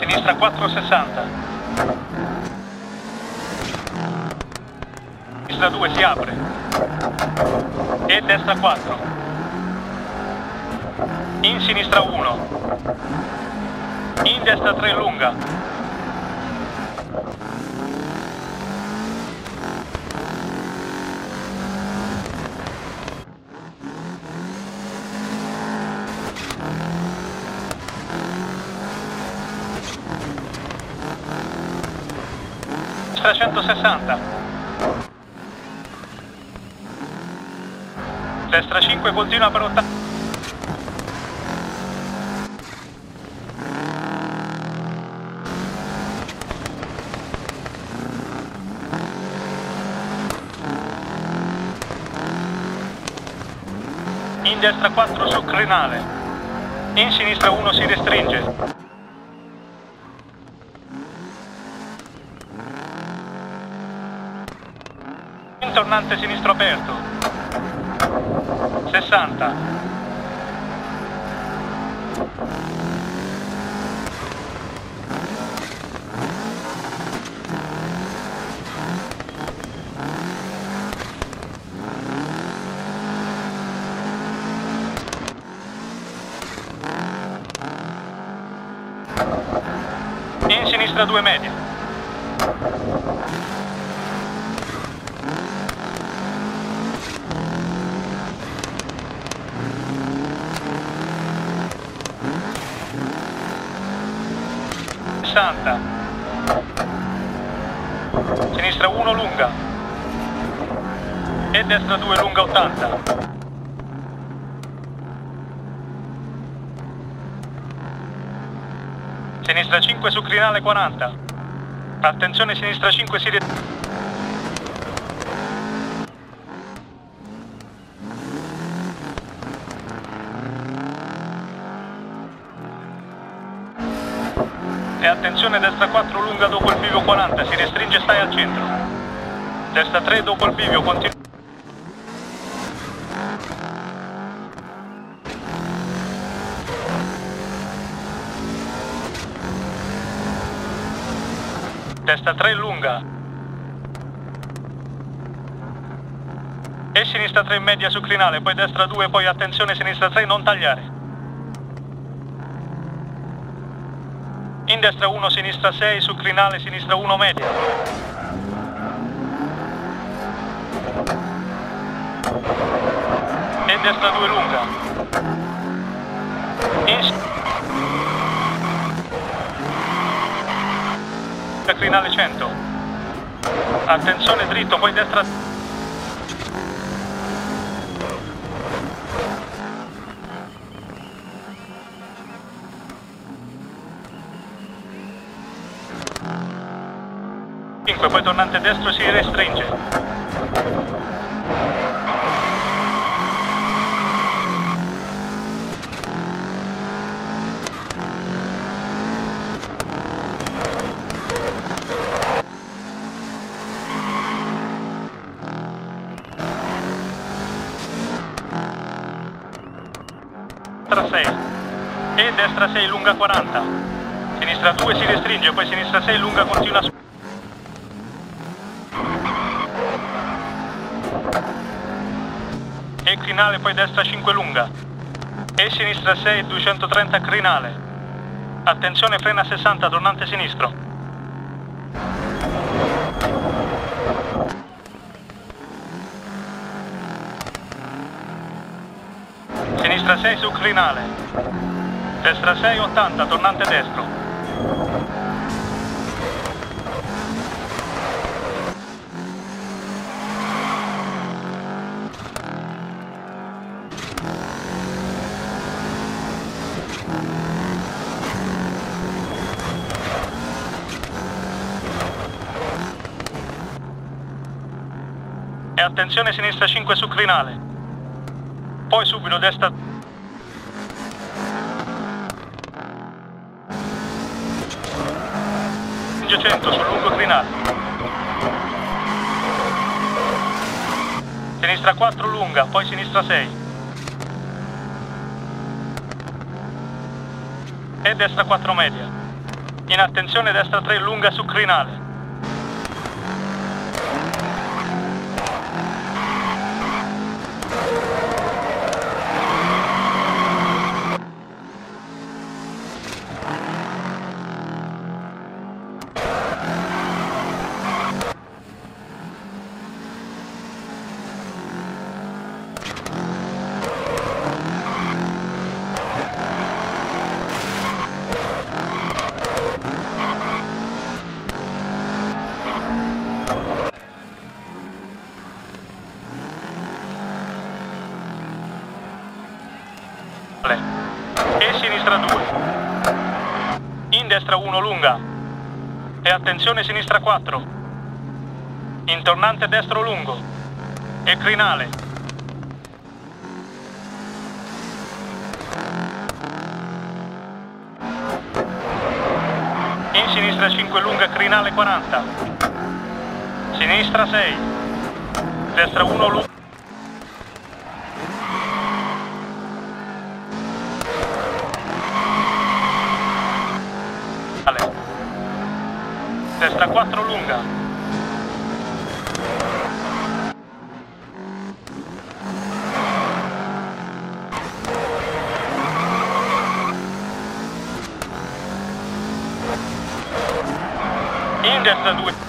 Sinistra 460. Sinistra 2 si apre. E destra 4. In sinistra 1. In destra 3 lunga. Destra 160. Destra 5 continua per 80. In destra 4 su crinale. In sinistra 1 si restringe. Tornante sinistro aperto. 60. In sinistra 2 media. Sinistra 1 lunga e destra 2 lunga 80. Sinistra 5 su crinale 40. Attenzione, sinistra 5 si e attenzione, destra 4 lunga dopo il bivio 40, si restringe, stai al centro. Destra 3 dopo il bivio, continua. Destra 3 lunga. E sinistra 3 media su crinale, poi destra 2, poi attenzione, sinistra 3 non tagliare. In destra 1, sinistra 6, su crinale, sinistra 1 media. E destra 2 lunga. Crinale 100. Attenzione dritto, poi destra. Poi tornante destro si restringe. Destra 6 e destra 6 lunga 40. Sinistra 2 si restringe, poi sinistra 6 lunga continua su. E crinale, poi destra 5 lunga. E sinistra 6 230 crinale. Attenzione, frena 60, tornante sinistro. Sinistra 6 su crinale. Destra 6 80, tornante destro. E attenzione, sinistra 5 su crinale. Poi subito destra 100 sul lungo crinale. Sinistra 4 lunga, poi sinistra 6. E destra 4 media. In attenzione destra 3 lunga su crinale. E sinistra 2. In destra 1 lunga. E attenzione sinistra 4. In tornante destro lungo. E crinale. In sinistra 5 lunga crinale 40. Sinistra 6. Destra 1 lunga. Destra 4 lunga. In destra 2.